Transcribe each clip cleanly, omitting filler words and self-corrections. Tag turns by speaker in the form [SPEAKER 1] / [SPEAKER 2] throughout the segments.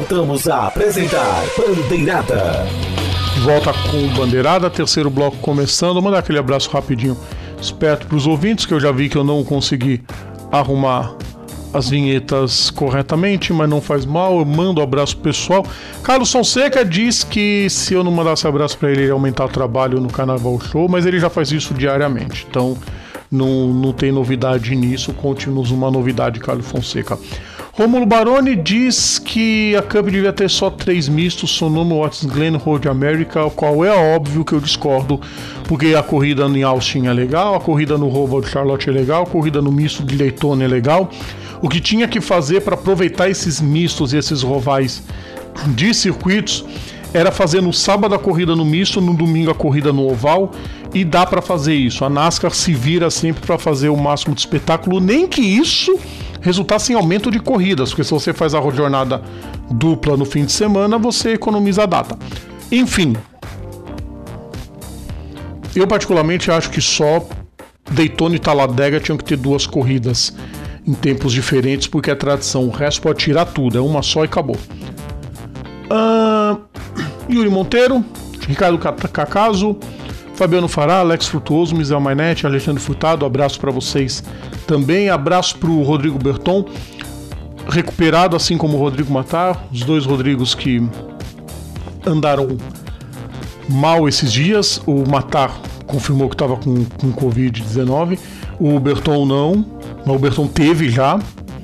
[SPEAKER 1] voltamos a apresentar Bandeirada.
[SPEAKER 2] De volta com Bandeirada, terceiro bloco começando. Vou mandar aquele abraço rapidinho, esperto para os ouvintes, que eu já vi que eu não consegui arrumar as vinhetas corretamente, mas não faz mal, eu mando um abraço pessoal. Carlos Fonseca diz que se eu não mandasse abraço para ele ia aumentar o trabalho no Carnaval Show, mas ele já faz isso diariamente, então não tem novidade nisso. Conte-nos uma novidade, Carlos Fonseca. Rômulo Baroni diz que a Cup devia ter só 3 mistos, Sonoma, Watkins Glen, Road America, o qual é óbvio que eu discordo, porque a corrida em Austin é legal, a corrida no Roval de Charlotte é legal, a corrida no misto de Daytona é legal. O que tinha que fazer para aproveitar esses mistos e esses rovais de circuitos era fazer no sábado a corrida no misto, no domingo a corrida no oval, e dá para fazer isso. A NASCAR se vira sempre para fazer o máximo de espetáculo, nem que isso resultasse em aumento de corridas, porque se você faz a jornada dupla no fim de semana, você economiza a data. Enfim, eu particularmente acho que só Daytona e Talladega tinham que ter 2 corridas em tempos diferentes, porque é tradição. O resto pode tirar tudo, é uma só e acabou. Yuri Monteiro, Ricardo Cacaso, Fabiano Fará, Alex Frutuoso, Misael Mainete, Alexandre Furtado, abraço para vocês também. Abraço para o Rodrigo Berton, recuperado assim como o Rodrigo Matar, os 2 Rodrigos que andaram mal esses dias. O Matar confirmou que estava com Covid-19, o Berton não, mas o Berton teve já.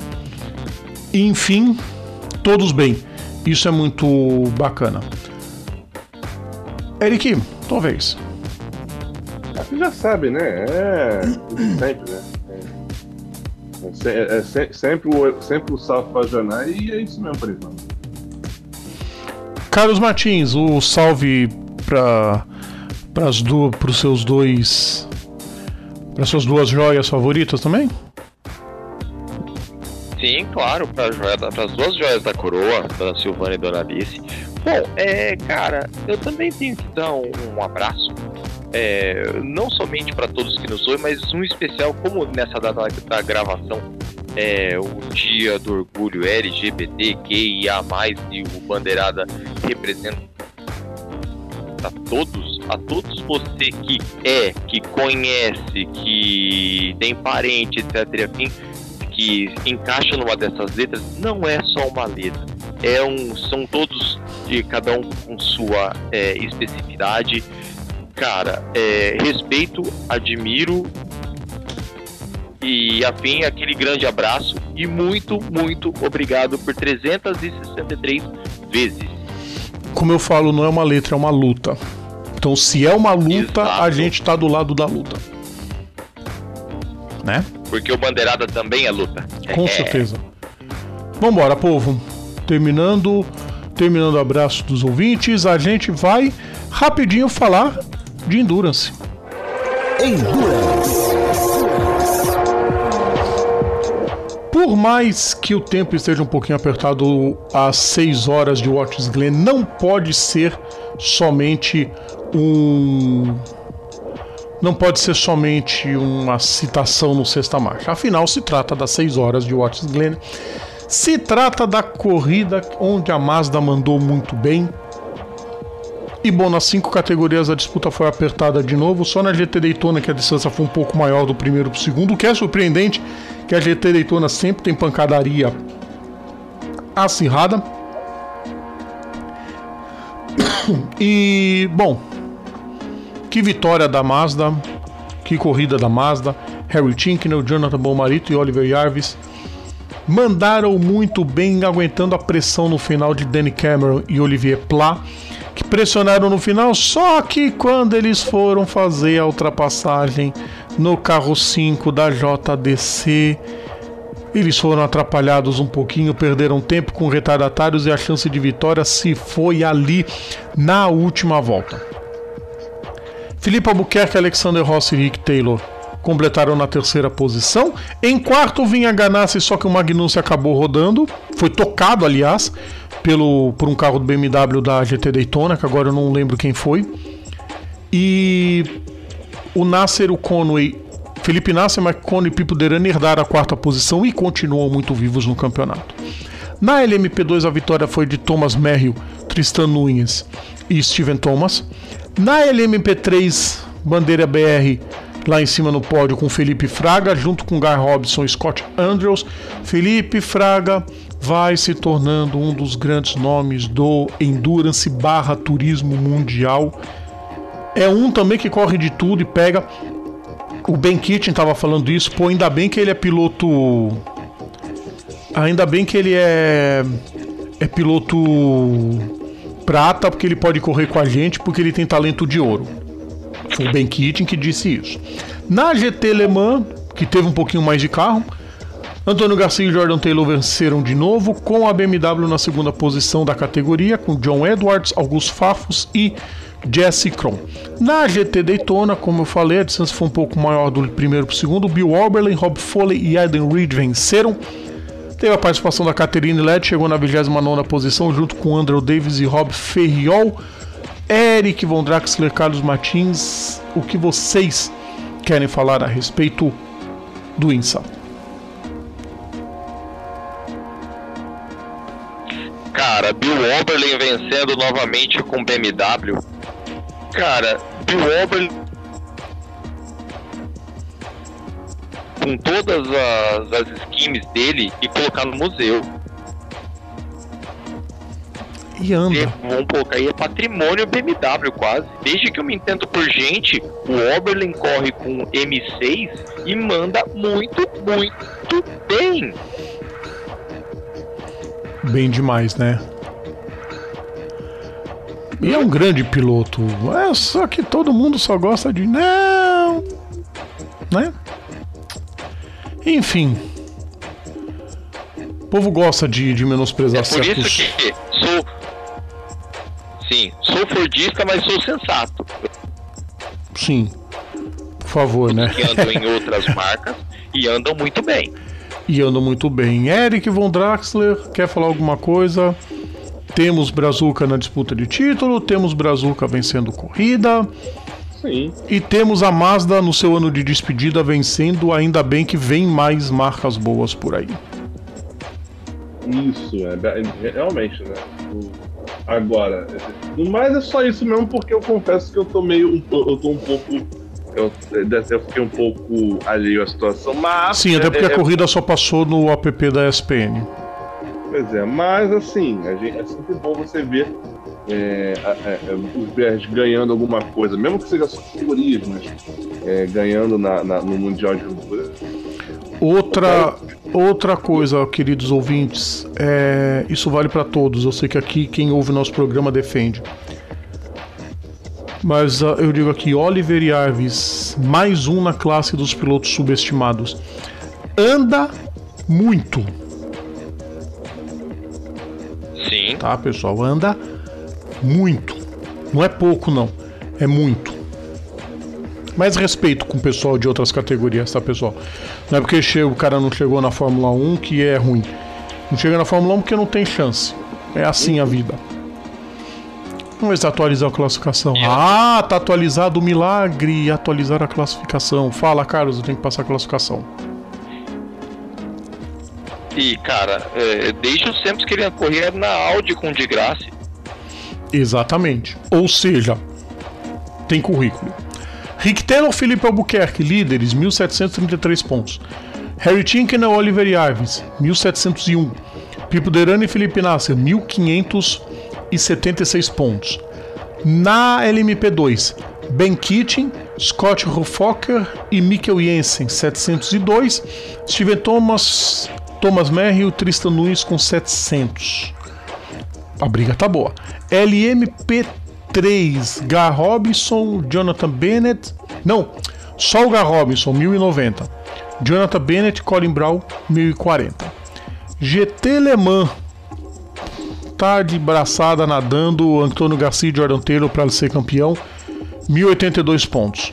[SPEAKER 2] Enfim, todos bem, isso é muito bacana. Eric, talvez.
[SPEAKER 3] Você já sabe, né? Sempre, né? Sempre o salve para Janai, e é isso mesmo por enquanto.
[SPEAKER 2] Carlos Martins, o salve para as suas 2 joias favoritas também?
[SPEAKER 4] Sim, claro, para as 2 joias da coroa, Dona Silvana e Dona Alice. Bom, cara, eu também tenho que dar um abraço, não somente para todos que nos ouvem, mas um especial, como nessa data da gravação o dia do orgulho LGBTQIA+, e o Bandeirada representa a todos você que conhece, que tem parente, etc, enfim, que encaixa numa dessas letras. Não é só uma letra, são todos, de cada um com sua especificidade. Cara, respeito, admiro e afim, aquele grande abraço e muito, muito obrigado por 363 vezes.
[SPEAKER 2] Como eu falo, não é uma letra, é uma luta. Então, se é uma luta, exato, a gente tá do lado da luta, né?
[SPEAKER 4] Porque o Bandeirada também é luta.
[SPEAKER 2] Com certeza. Vambora, povo. Terminando o abraço dos ouvintes, a gente vai rapidinho falar de Endurance. Por mais que o tempo esteja um pouquinho apertado, às 6 horas de Watkins Glen não pode ser somente uma citação no Sexta Marcha. Afinal, se trata das 6 horas de Watkins Glen. Se trata da corrida onde a Mazda mandou muito bem. E bom, nas 5 categorias a disputa foi apertada de novo. Só na GT Daytona que a distância foi um pouco maior do primeiro para o segundo. O que é surpreendente, que a GT Daytona sempre tem pancadaria acirrada. E bom, que vitória da Mazda, que corrida da Mazda. Harry Tincknell, Jonathan Bomarito e Oliver Jarvis mandaram muito bem, aguentando a pressão no final de Danny Cameron e Olivier Pla, que pressionaram no final. Só que quando eles foram fazer a ultrapassagem no carro 5 da JDC, eles foram atrapalhados um pouquinho, perderam tempo com retardatários e a chance de vitória se foi ali na última volta. Felipe Albuquerque, Alexander Rossi e Rick Taylor completaram na 3ª posição. Em 4º vinha Ganassi, só que o Magnussen acabou rodando. Foi tocado, aliás, por um carro do BMW da GT Daytona, que agora eu não lembro quem foi. E o Nasser, o Conway, Felipe Nasser, Mike Conway e Pipo Derani herdaram a 4ª posição e continuam muito vivos no campeonato. Na LMP2 a vitória foi de Thomas Merrill, Tristan Nunes e Steven Thomas. Na LMP3, bandeira BR lá em cima no pódio com Felipe Fraga, junto com Guy Robson e Scott Andrews. Felipe Fraga vai se tornando um dos grandes nomes do Endurance / Turismo Mundial. É um também que corre de tudo e pega. O Ben Kitchen estava falando isso. Pô, ainda bem que ele é piloto. Ainda bem que ele é piloto prata, porque ele pode correr com a gente, porque ele tem talento de ouro. Foi o Ben Kitchen que disse isso. Na GT Le Mans, que teve um pouquinho mais de carro, Antônio Garcia e Jordan Taylor venceram de novo, com a BMW na segunda posição da categoria, com John Edwards, Augusto Fafos e Jesse Krohn. Na GT Daytona, como eu falei, a distância foi um pouco maior do primeiro para o segundo. Bill Auberlen, Rob Foley e Aiden Reed venceram. Teve a participação da Catherine Led, chegou na 29ª posição, junto com Andrew Davis e Rob Ferriol. Eric Von Draxler, Carlos Martins, o que vocês querem falar a respeito do INSA?
[SPEAKER 4] Cara, Bill Auberlen vencendo novamente com BMW. Cara, Bill Auberlen com todas as schemes dele e colocar no museu.
[SPEAKER 2] E anda.
[SPEAKER 4] Vamos colocar aí, é patrimônio BMW quase. Desde que eu me entendo por gente, o Auberlen corre com M6 e manda muito, muito bem.
[SPEAKER 2] Bem demais, né? E é um grande piloto. É só que todo mundo só gosta de não, né? Enfim, o povo gosta de menosprezar certos.
[SPEAKER 4] Por isso que sou fordista, mas sou sensato.
[SPEAKER 2] Sim, por favor, né?
[SPEAKER 4] Que andam em outras marcas e andam muito bem.
[SPEAKER 2] Eric Von Draxler, quer falar alguma coisa? Temos Brazuca na disputa de título, temos Brazuca vencendo corrida.
[SPEAKER 3] Sim.
[SPEAKER 2] E temos a Mazda no seu ano de despedida vencendo, ainda bem que vem mais marcas boas por aí.
[SPEAKER 3] Isso, realmente, né? Agora, no mais é só isso mesmo, porque eu confesso que eu tô um pouco. Eu fiquei um pouco alheio à situação, mas.
[SPEAKER 2] Sim, até porque a corrida só passou no app da ESPN.
[SPEAKER 3] Pois é, mas assim, é sempre bom você ver os BRs ganhando alguma coisa, mesmo que seja só categorias, mas ganhando no Mundial de Honduras.
[SPEAKER 2] Outra coisa, queridos ouvintes, isso vale para todos. Eu sei que aqui quem ouve nosso programa defende. Mas eu digo aqui, Oliver Jarvis, mais um na classe dos pilotos subestimados. Anda muito.
[SPEAKER 4] Sim.
[SPEAKER 2] Tá, pessoal? Anda muito. Não é pouco, não. É muito. Mais respeito com o pessoal de outras categorias, tá, pessoal? Não é porque o cara não chegou na Fórmula 1 que é ruim. Não chega na Fórmula 1 porque não tem chance. É assim a vida. Vamos ver se atualizar a classificação. Ah, tá atualizado o milagre. Atualizar a classificação. Fala, Carlos, eu tenho que passar a classificação.
[SPEAKER 4] E, cara, desde os tempos que ele corria na Audi com de graça.
[SPEAKER 2] Exatamente. Ou seja, tem currículo. Rick Taylor, Felipe Albuquerque, líderes, 1.733 pontos. Harry Tinken e Oliver Jarvis, 1.701. Pipo Derani e Felipe Nasser, 1.576 pontos. Na LMP2, Ben Kitchen, Scott Hoffocker e Mikkel Jensen, 702. Steven Thomas, Thomas Merrill e Tristan Nunes com 700. A briga tá boa. LMP3, Gar Robinson, Jonathan Bennett. Não, só o Gar Robinson, 1090. Jonathan Bennett e Colin Brown, 1040. GT Le Mans. Tá de braçada nadando. Antônio Garcia e Jordan Taylor para ser campeão, 1082 pontos.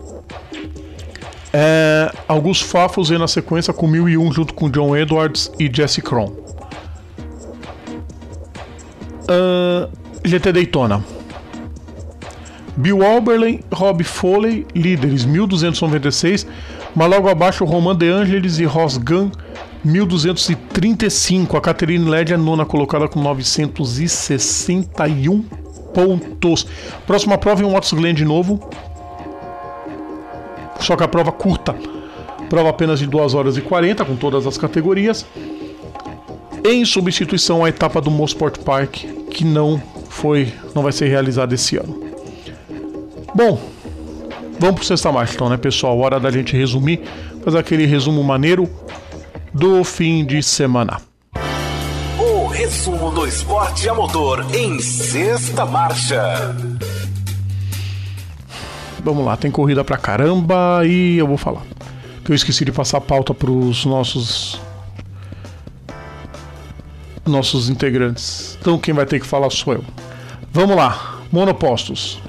[SPEAKER 2] Augusto Fafos vem na sequência com 1001 junto com John Edwards e Jesse Krohn. GT Daytona, Bill Auberlen, Rob Foley, líderes, 1296, mas logo abaixo Romain De Angelis e Ross Gunn, 1.235. A Catherine Led é nona colocada com 961 pontos. Próxima prova em Watts Glen de novo. Só que a prova curta. Prova apenas de 2 horas e 40, com todas as categorias. Em substituição à etapa do Mosport Park, que não vai ser realizada esse ano. Bom, vamos pro Sexta Marcha então, né, pessoal? Hora da gente resumir, fazer aquele resumo maneiro do fim de semana.
[SPEAKER 1] O resumo do esporte a motor em Sexta Marcha.
[SPEAKER 2] Vamos lá, tem corrida pra caramba e eu vou falar. Que eu esqueci de passar a pauta pros nossos integrantes. Então quem vai ter que falar sou eu. Vamos lá, monopostos.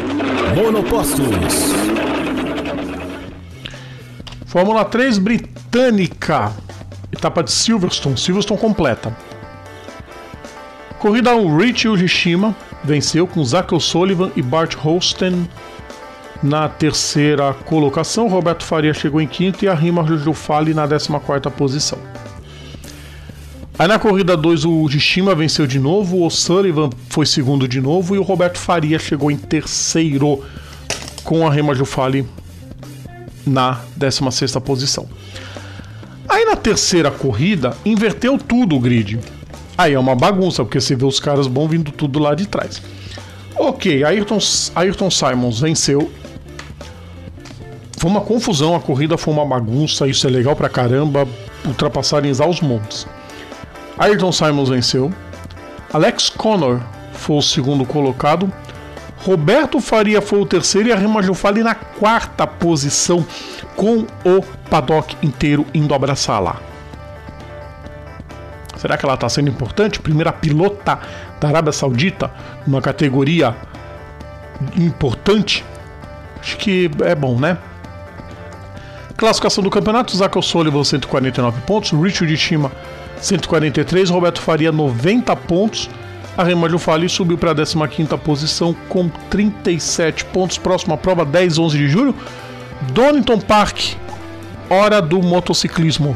[SPEAKER 2] Fórmula 3 britânica. Etapa de Silverstone completa. Corrida 1, Rich Ujishima venceu com Zach O'Sullivan e Bart Holsten na terceira colocação. Roberto Faria chegou em quinto e a Rima Jujufali na 14ª posição. Aí na corrida 2 o Ujishima venceu de novo, o O'Sullivan foi segundo de novo e o Roberto Faria chegou em terceiro com a Rima Jujufali na 16ª posição. Aí na terceira corrida inverteu tudo o grid. Aí é uma bagunça, porque você vê os caras bons vindo tudo lá de trás. Ok, Ayrton Simons venceu. Foi uma confusão, a corrida foi uma bagunça, isso é legal pra caramba, ultrapassarem aos montes. Ayrton Simons venceu. Alex Connor foi o segundo colocado. Roberto Faria foi o terceiro e a Rima Jujufali na 4ª posição, com o paddock inteiro indo abraçar lá. Será que ela está sendo importante? Primeira pilota da Arábia Saudita, numa categoria importante. Acho que é bom, né? Classificação do campeonato: Zach O'Sullivan 149 pontos, Rich Ujishima 143, Roberto Faria 90 pontos. A Rima Jujufali subiu para a 15ª posição com 37 pontos. Próxima prova, 10 e 11 de julho, Donington Park, hora do motociclismo.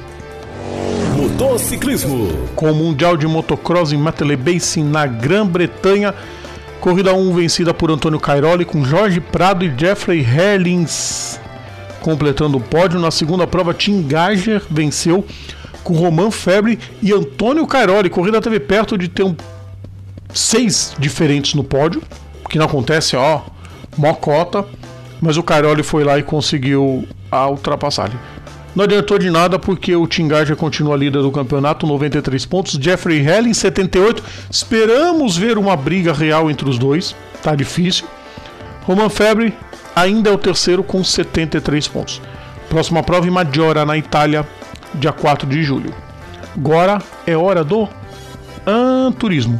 [SPEAKER 2] Com o Mundial de Motocross em Matele Basin, na Grã-Bretanha. Corrida 1 vencida por Antônio Cairoli, com Jorge Prado e Jeffrey Herlings completando o pódio. Na segunda prova, Tim Geiger venceu com Romain Febre e Antônio Cairoli. Corrida teve perto de ter 6 diferentes no pódio, que não acontece, mocota, mas o Cairoli foi lá e conseguiu a ultrapassagem. Não adiantou de nada porque o Tim Geiger continua líder do campeonato, 93 pontos, Jeffrey Herlings 78. Esperamos ver uma briga real entre os dois, tá difícil. Romain Febre ainda é o terceiro com 73 pontos. Próxima prova em Maggiora, na Itália, dia 4 de julho. Agora é hora do turismo.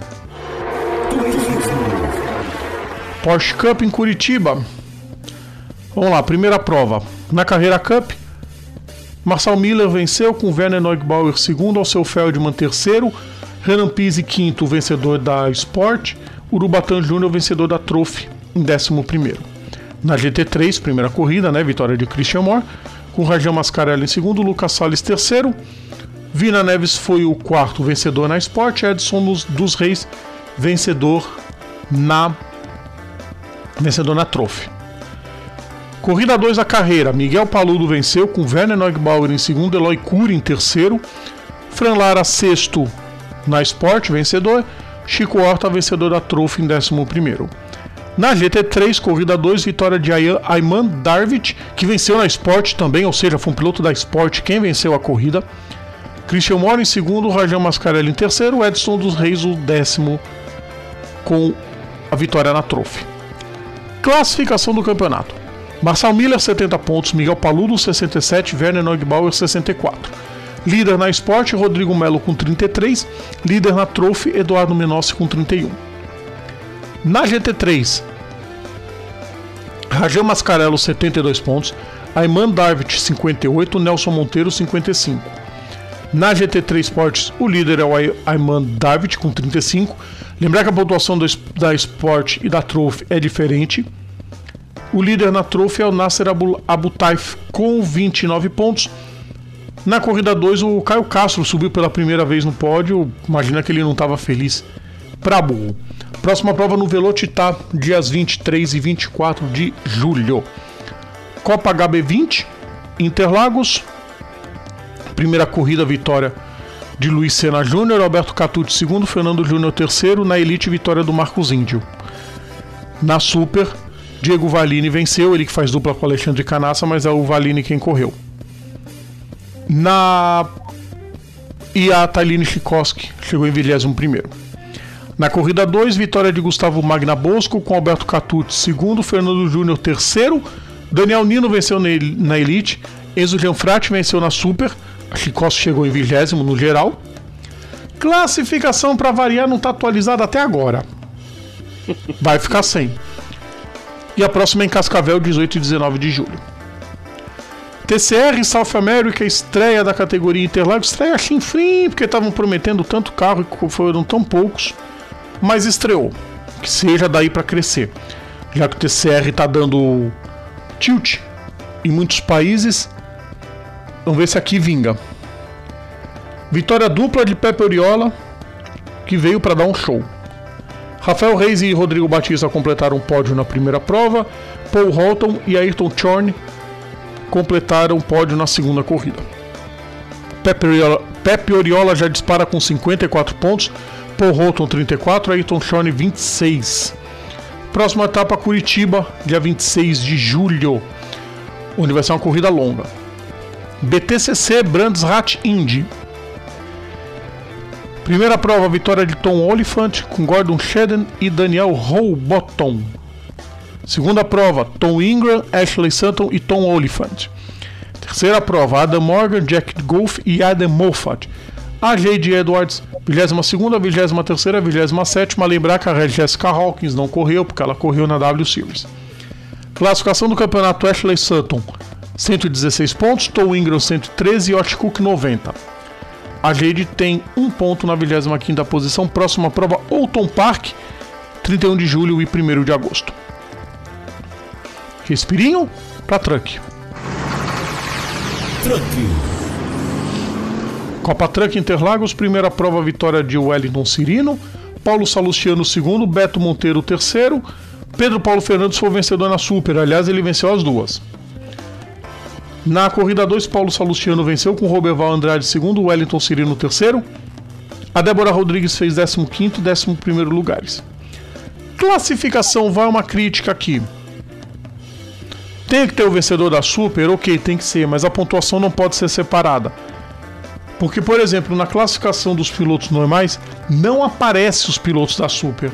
[SPEAKER 2] Porsche Cup em Curitiba. Vamos lá, primeira prova. Na Carreira Cup, Marcel Miller venceu com Werner Neugebauer segundo, Alceu Feldman terceiro, Renan Pizzi quinto, vencedor da Sport, Urubatã Júnior vencedor da Trophy em 11º. Na GT3, primeira corrida, vitória de Christian Moore, com Rajan Mascarelli em segundo, Lucas Salles terceiro, Vina Neves foi o quarto, vencedor na Sport, Edson dos Reis vencedor na Trophy. Corrida 2 da carreira, Miguel Paludo venceu com Werner Neugebauer em segundo, Eloy Curi em terceiro, Fran Lara sexto na Sport, vencedor, Chico Horta vencedor da Trophy em 11º. Na GT3, corrida 2, vitória de Ayman Darvit, que venceu na Sport também, ou seja, foi um piloto da Sport quem venceu a corrida. Christian Moore em segundo, Rajan Mascarelli em terceiro, Edson dos Reis o 10º com a vitória na Trophy. Classificação do campeonato: Marcel Miller 70 pontos, Miguel Paludo 67, Werner Neugebauer 64. Líder na Sport, Rodrigo Melo com 33. Líder na Trophy, Eduardo Menossi com 31. Na GT3, Rajan Mascarello 72 pontos, Ayman Darvit 58, Nelson Monteiro 55. Na GT3 Sports, o líder é o Ayman Darvit com 35. Lembrar que a pontuação da Sport e da Trophy é diferente. O líder na Trophy é o Nasser Abutaif com 29 pontos. Na corrida 2, o Caio Castro subiu pela primeira vez no pódio. Imagina que ele não estava feliz pra burro. Próxima prova no Velocitar, dias 23 e 24 de julho. Copa HB20, Interlagos. Primeira corrida, vitória de Luiz Senna Júnior, Alberto Catucci segundo, Fernando Júnior terceiro. Na Elite, vitória do Marcos Índio. Na Super, Diego Valini venceu, ele que faz dupla com Alexandre Canassa, mas é o Valini quem correu. E a Tailine Chikoski chegou em 21º. Na corrida 2, vitória de Gustavo Magna Bosco com Alberto Catucci segundo, Fernando Júnior terceiro. Daniel Nino venceu na Elite, Enzo Gianfratti venceu na Super, a Chikoski chegou em 20º no geral. Classificação para variar não está atualizada até agora. Vai ficar sem. E a próxima é em Cascavel, 18 e 19 de julho. TCR South America, estreia da categoria Interlagos. Estreia chinfrim, porque estavam prometendo tanto carro e foram tão poucos. Mas estreou. Que seja daí para crescer. Já que o TCR está dando tilt em muitos países. Vamos ver se aqui vinga. Vitória dupla de Pepe Oriola, que veio para dar um show. Rafael Reis e Rodrigo Batista completaram o pódio na primeira prova. Paul Holton e Ayrton Chorn completaram o pódio na segunda corrida. Pepe Oriola já dispara com 54 pontos, Paul Holton 34, Ayrton Chorn 26. Próxima etapa, Curitiba, dia 26 de julho, onde vai ser uma corrida longa. BTCC Brands Hatch Indy. Primeira prova, vitória de Tom Oliphant com Gordon Shedden e Daniel Rowbottom. Segunda prova, Tom Ingram, Ashley Sutton e Tom Oliphant. Terceira prova, Adam Morgan, Jack Golf e Adam Moffat. A J.D. Edwards, 22ª, 23ª, 27ª. Lembrar que a Jessica Hawkins não correu, porque ela correu na W Series. Classificação do campeonato, Ashley Sutton, 116 pontos, Tom Ingram, 113 e Yosh Cook, 90. A J.D. tem 1 ponto na 25ª posição. Próxima prova, Oulton Park, 31 de julho e 1º de agosto. Respirinho para Truck. Copa Truck Interlagos, primeira prova, vitória de Wellington Cirino, Paulo Salustiano segundo, Beto Monteiro terceiro, Pedro Paulo Fernandes foi o vencedor na Super, aliás ele venceu as duas. Na corrida 2, Paulo Salustiano venceu com Roberval Andrade segundo, Wellington Cirino terceiro, a Débora Rodrigues fez 15º e 11º lugares. Classificação, vai uma crítica aqui. Tem que ter o vencedor da Super? Ok, tem que ser, mas a pontuação não pode ser separada. Porque, por exemplo, na classificação dos pilotos normais, não aparece os pilotos da Super.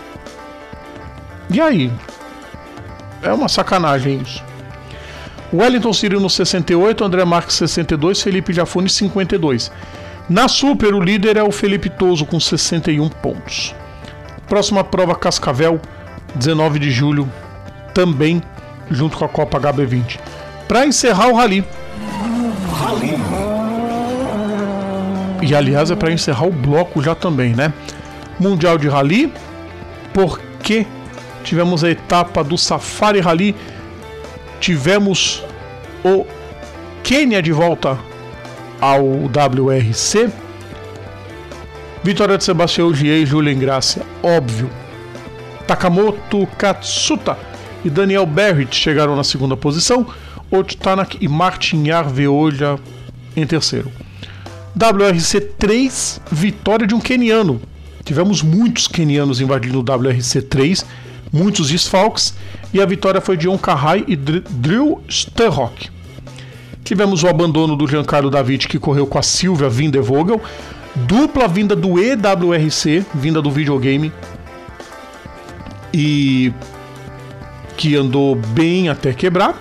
[SPEAKER 2] E aí? É uma sacanagem isso. Wellington Cirino 68, André Marques 62, Felipe Jafone 52. Na Super, o líder é o Felipe Toso com 61 pontos. Próxima prova, Cascavel, 19 de julho, também junto com a Copa HB20. Para encerrar o Rally. E aliás é para encerrar o bloco já também, né? Mundial de Rally, porque tivemos a etapa do Safari Rally, tivemos o Quênia de volta ao WRC, vitória de Sebastião Ogier e Julien Gracia, óbvio. Takamoto Katsuta e Daniel Berrit chegaram na segunda posição, Otto Tanak e Martin Yarveoja em terceiro. WRC 3, vitória de um queniano. Tivemos muitos quenianos invadindo o WRC 3, muitos desfalques, e a vitória foi de John Kahai e Drew Sterrock. Tivemos o abandono do Giancarlo David, que correu com a Silvia Vindevogel, dupla vinda do EWRC, vinda do videogame, e que andou bem até quebrar.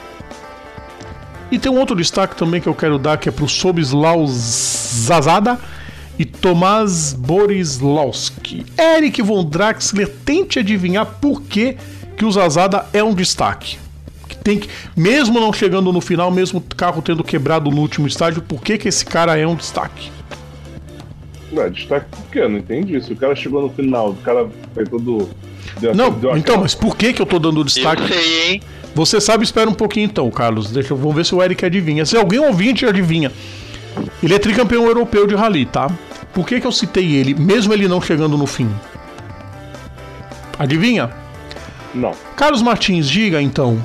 [SPEAKER 2] E tem um outro destaque também que eu quero dar, que é para o Sobislaw Zazada e Tomás Borislawski. Eric von Draxler, tente adivinhar por que o Zazada é um destaque. Mesmo não chegando no final, mesmo o carro tendo quebrado no último estágio, por que esse cara é um destaque?
[SPEAKER 3] Não, destaque por quê? Eu não entendi. Se o cara chegou no final, o cara foi todo...
[SPEAKER 2] Não, então, mas por que eu tô dando destaque?
[SPEAKER 4] Eu sei, hein?
[SPEAKER 2] Você sabe, espera um pouquinho então, Carlos. Vamos ver se o Eric adivinha. Se alguém ouvinte adivinha. Ele é tricampeão europeu de rally, tá? Por que eu citei ele, mesmo ele não chegando no fim? Adivinha?
[SPEAKER 3] Não.
[SPEAKER 2] Carlos Martins, diga então.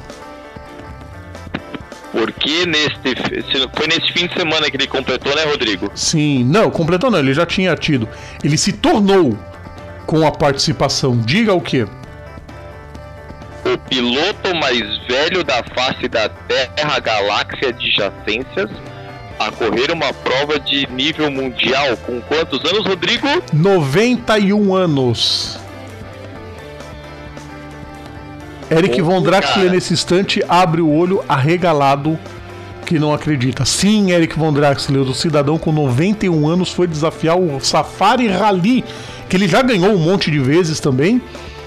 [SPEAKER 4] Porque foi nesse fim de semana que ele completou, né, Rodrigo?
[SPEAKER 2] Sim, não, completou não, ele já tinha tido. Ele se tornou com a participação. Diga o quê?
[SPEAKER 4] O piloto mais velho da face da Terra, galáxia adjacências, a correr uma prova de nível mundial. Com quantos anos, Rodrigo?
[SPEAKER 2] 91 anos. Eric Von Draxler, nesse instante, abre o olho arregalado, que não acredita. Sim, Eric Von Draxler, o cidadão com 91 anos, foi desafiar o Safari Rally, que ele já ganhou um monte de vezes também.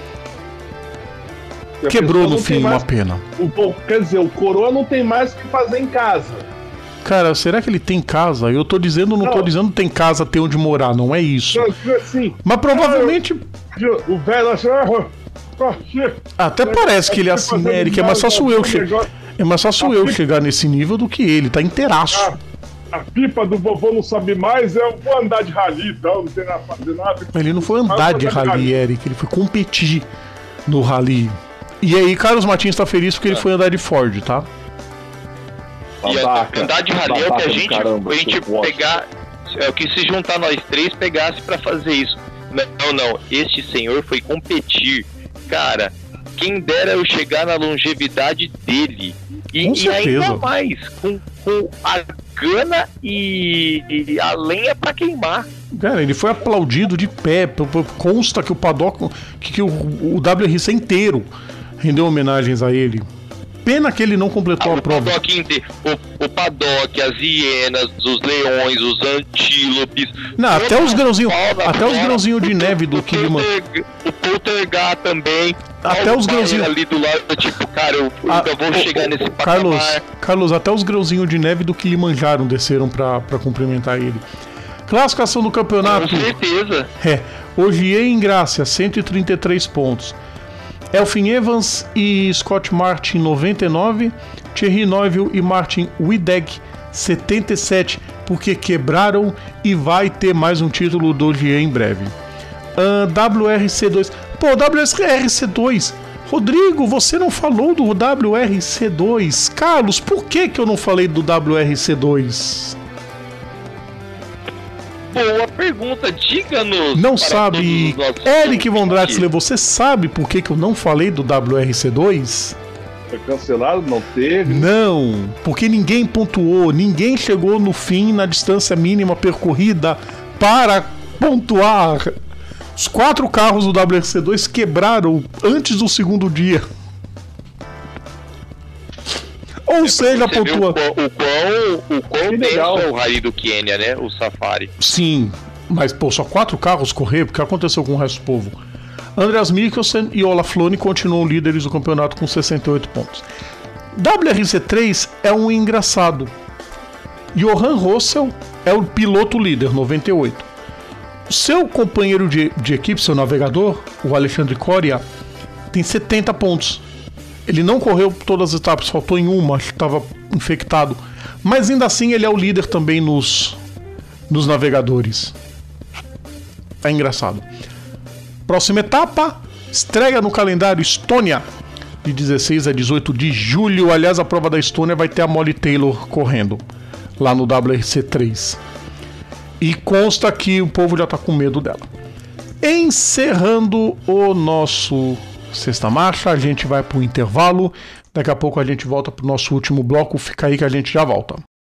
[SPEAKER 2] Quebrou no fim, uma pena.
[SPEAKER 3] Quer dizer, o Coroa não tem mais o que fazer em casa.
[SPEAKER 2] Cara, será que ele tem casa? Eu tô dizendo, não tô dizendo tem casa, tem onde morar, não é isso.
[SPEAKER 3] Não, assim,
[SPEAKER 2] mas provavelmente...
[SPEAKER 3] O velho achou...
[SPEAKER 2] Até parece que ele é assim, Eric, é mais fácil eu chegar nesse nível do que ele, tá inteiraço.
[SPEAKER 3] A pipa do vovô não sabe mais, eu vou andar de rally, então não tem nada a fazer nada.
[SPEAKER 2] Ele não foi andar de rally, Eric, ele foi competir no rally. E aí, Carlos Martins tá feliz porque ele foi andar de Ford, tá?
[SPEAKER 4] E andar de rally é o que a gente pegar, é o que se juntar nós três pegasse pra fazer isso. Não, este senhor foi competir. Cara, quem dera eu chegar na longevidade dele. E ainda mais, com a gana e a lenha pra queimar.
[SPEAKER 2] Cara, ele foi aplaudido de pé. Consta que o paddock, que o WRC inteiro rendeu homenagens a ele. Pena que ele não completou a prova.
[SPEAKER 4] O paddock, as hienas, os leões, os antílopes.
[SPEAKER 2] Não, até os grãozinhos de neve do Kilimanjaro.
[SPEAKER 4] O poltergar também.
[SPEAKER 2] Até os grãozinhos
[SPEAKER 4] ali do lado, tipo, cara, eu ainda vou chegar nesse patamar.
[SPEAKER 2] Carlos, até os grãozinhos de neve do Kilimanjaro desceram pra cumprimentar ele. Classificação do campeonato.
[SPEAKER 4] Com certeza.
[SPEAKER 2] Ogier em Grácia, 133 pontos. Elfyn Evans e Scott Martin, 99. Thierry Neuville e Martin Wideg, 77. Porque quebraram e vai ter mais um título do Ogier em breve. WRC2. Pô, WRC2. Rodrigo, você não falou do WRC2. Carlos, por que eu não falei do WRC2?
[SPEAKER 4] Boa pergunta, diga-nos.
[SPEAKER 2] Não sabe, Eric Von Draxler, você sabe por que eu não falei do WRC2?
[SPEAKER 3] Foi cancelado, não teve?
[SPEAKER 2] Não, porque ninguém pontuou, ninguém chegou no fim na distância mínima percorrida para pontuar. Os 4 carros do WRC2 quebraram antes do segundo dia. Ou seja, pontua.
[SPEAKER 4] O quão legal é o Rally do Quênia, né? O Safari.
[SPEAKER 2] Sim, mas pô, só 4 carros correr, porque aconteceu com o resto do povo. Andreas Mikkelsen e Olaf Lone continuam líderes do campeonato com 68 pontos. WRC3 é um engraçado. Johan Rossel é o piloto líder, 98. O seu companheiro de equipe, seu navegador, o Alexandre Coria, tem 70 pontos. Ele não correu todas as etapas, faltou em uma, acho que estava infectado. Mas ainda assim ele é o líder também nos navegadores. É engraçado. Próxima etapa, estreia no calendário Estônia, de 16 a 18 de julho. Aliás, a prova da Estônia vai ter a Molly Taylor correndo, lá no WRC3. E consta que o povo já está com medo dela. Encerrando o nosso Sexta Marcha, a gente vai para o intervalo. Daqui a pouco a gente volta para o nosso último bloco. Fica aí que a gente já volta.